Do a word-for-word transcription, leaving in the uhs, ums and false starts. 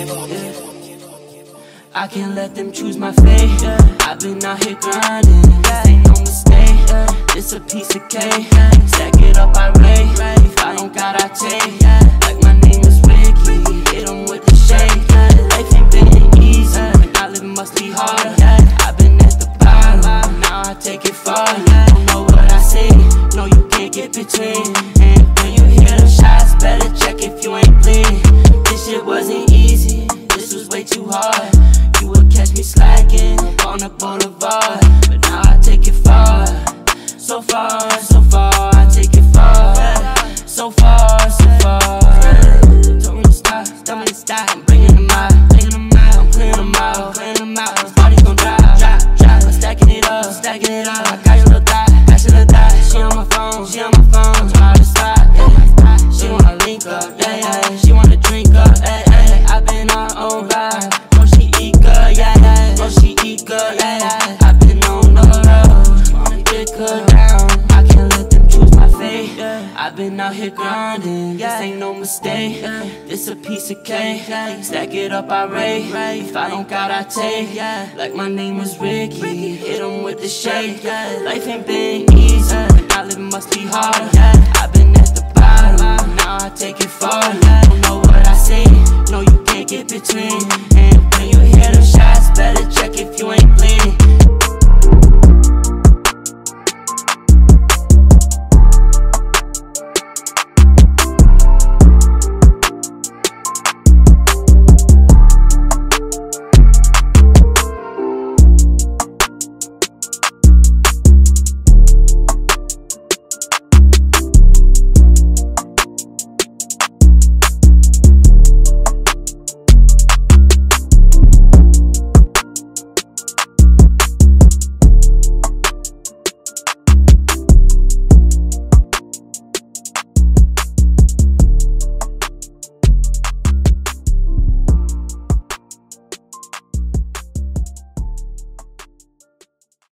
I can't let them choose my fate. I've been out here grinding, this ain't no mistake. This a piece of cake, stack it up, I rate. If I don't got, I take. Like my name is Ricky, hit 'em with the shake. Life ain't been easy, when I live must be harder. I've been at the bottom, now I take it far. You don't know what I say, no you can't get between. And when you hear the shots, better check if you ain't bleeding. This shit wasn't easy, this was way too hard. You would catch me slacking on a boulevard, but now I take it far. So far, so far, I take it far. So far, so far. Told me to stop, tell me to stop. I'm bringing them out, bringing them out. I'm clearing them out, clearing them out. This party's gon' drop, drop, drop. I'm stacking it up, stacking it up. I got your little thot, got your little thot. She on my phone, she on my phone. Told her to stop, yeah. She wanna link up, yeah, yeah. She wanna drink up, yeah, yeah. I been on own ride. No, she eat good, yeah, yeah. No, she eat good, yeah, yeah. I been on the road, wanna get cut down. I can't let them choose my fate. I've been out here grinding, this ain't no mistake. This a piece of cake, stack it up, I rate. If I don't got, I take. Like my name was Ricky, hit 'em with the shake. Life ain't been easy, when I live must be harder. I've been at the bottom, now I take it far. You don't know what I say, no you can't get between. And when you hear them shots, better check if you ain't bleeding.